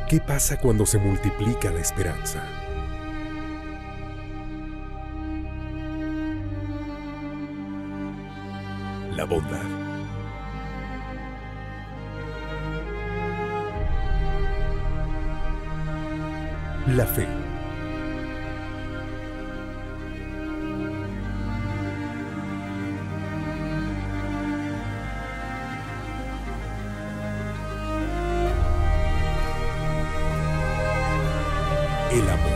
¿Qué pasa cuando se multiplica la esperanza? La bondad. La fe. El amor.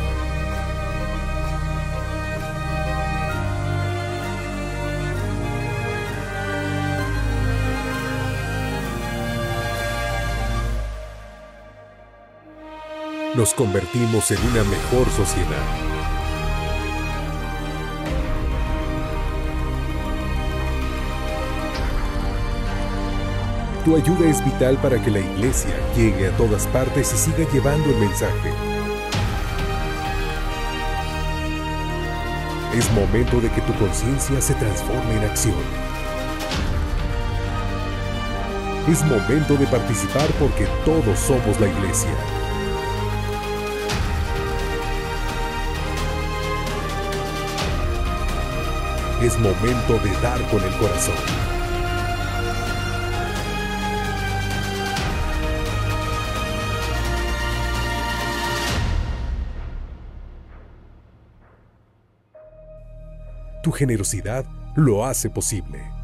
Nos convertimos en una mejor sociedad. Tu ayuda es vital para que la Iglesia llegue a todas partes y siga llevando el mensaje. Es momento de que tu conciencia se transforme en acción. Es momento de participar porque todos somos la Iglesia. Es momento de dar con el corazón. Tu generosidad lo hace posible.